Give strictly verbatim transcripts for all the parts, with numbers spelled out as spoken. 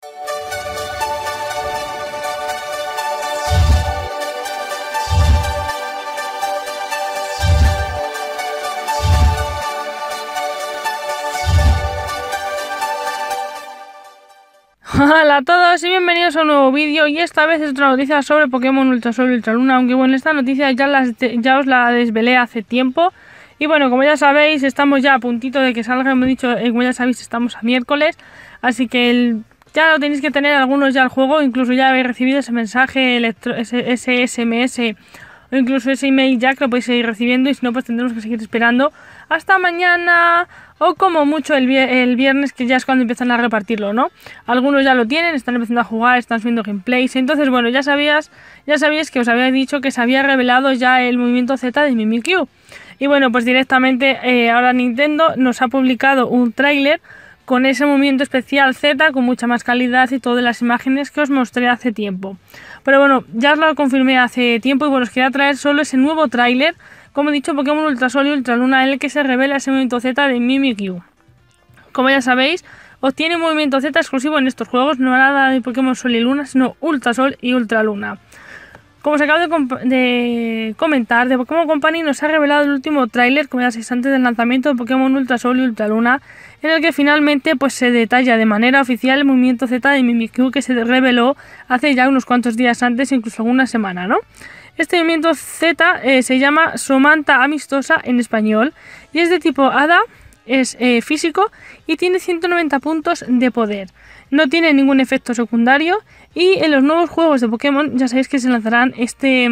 Hola a todos y bienvenidos a un nuevo vídeo, y esta vez es otra noticia sobre Pokémon Ultra Sol y Ultra Luna, aunque bueno, esta noticia ya, las, ya os la desvelé hace tiempo. Y bueno, como ya sabéis, estamos ya a puntito de que salga, hemos dicho, eh, como ya sabéis, estamos a miércoles, así que el, ya lo tenéis que tener algunos ya el juego, incluso ya habéis recibido ese mensaje, electro, ese, ese S M S o incluso ese email ya que lo podéis seguir recibiendo, y si no pues tendremos que seguir esperando hasta mañana o como mucho el, el viernes, que ya es cuando empiezan a repartirlo, ¿no? Algunos ya lo tienen, están empezando a jugar, están subiendo gameplays. Entonces bueno, ya sabías, ya sabíais que os había dicho que se había revelado ya el movimiento Z de Mimikyu. Y bueno, pues directamente eh, ahora Nintendo nos ha publicado un tráiler con ese movimiento especial Z, con mucha más calidad y todas las imágenes que os mostré hace tiempo. Pero bueno, ya os lo confirmé hace tiempo y bueno, os quería traer solo ese nuevo tráiler, como he dicho, Pokémon Ultra Sol y Ultra Luna, en el que se revela ese movimiento Z de Mimikyu. Como ya sabéis, obtiene un movimiento Z exclusivo en estos juegos, no nada de Pokémon Sol y Luna, sino Ultra Sol y Ultra Luna. Como se acaba de, de comentar, de Pokémon Company nos ha revelado el último tráiler, como ya sabéis, antes del lanzamiento de Pokémon Ultra Sol y Ultra Luna, en el que finalmente pues se detalla de manera oficial el movimiento Z de Mimikyu, que se reveló hace ya unos cuantos días antes, incluso alguna semana, ¿no? Este movimiento Z eh, se llama Somanta Amistosa en español y es de tipo Hada, es eh, físico y tiene ciento noventa puntos de poder. No tiene ningún efecto secundario, y en los nuevos juegos de Pokémon ya sabéis que se lanzarán este,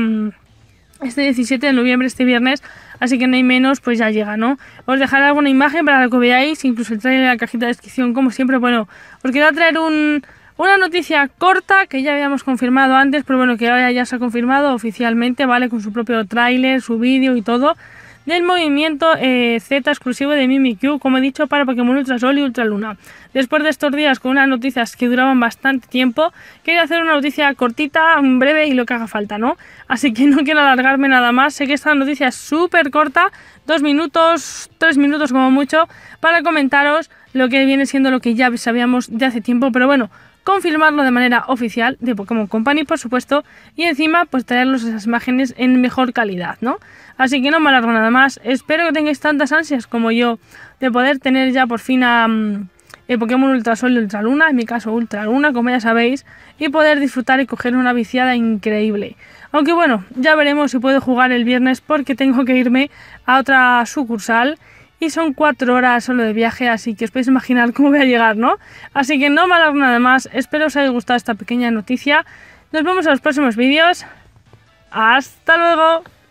este diecisiete de noviembre, este viernes, así que no hay menos, pues ya llega, ¿no? Os dejaré alguna imagen para que veáis, incluso el trailer en la cajita de descripción, como siempre. Bueno, os quería traer un, una noticia corta que ya habíamos confirmado antes, pero bueno, que ahora ya se ha confirmado oficialmente, ¿vale? Con su propio tráiler, su vídeo y todo, del movimiento eh, Z exclusivo de Mimikyu, como he dicho, para Pokémon Ultra Sol y Ultra Luna. Después de estos días con unas noticias que duraban bastante tiempo, quería hacer una noticia cortita, breve y lo que haga falta, ¿no? Así que no quiero alargarme nada más. Sé que esta noticia es súper corta, dos minutos, tres minutos como mucho, para comentaros lo que viene siendo lo que ya sabíamos de hace tiempo, pero bueno, confirmarlo de manera oficial de Pokémon Company, por supuesto, y encima pues traerlos esas imágenes en mejor calidad, ¿no? Así que no me alargo nada más. Espero que tengáis tantas ansias como yo de poder tener ya por fin a um, el Pokémon Ultra Sol y Ultra Luna, en mi caso Ultra Luna, como ya sabéis, y poder disfrutar y coger una viciada increíble. Aunque bueno, ya veremos si puedo jugar el viernes, porque tengo que irme a otra sucursal y son cuatro horas solo de viaje, así que os podéis imaginar cómo voy a llegar, ¿no? Así que no me alargo nada más. Espero os haya gustado esta pequeña noticia. Nos vemos en los próximos vídeos. ¡Hasta luego!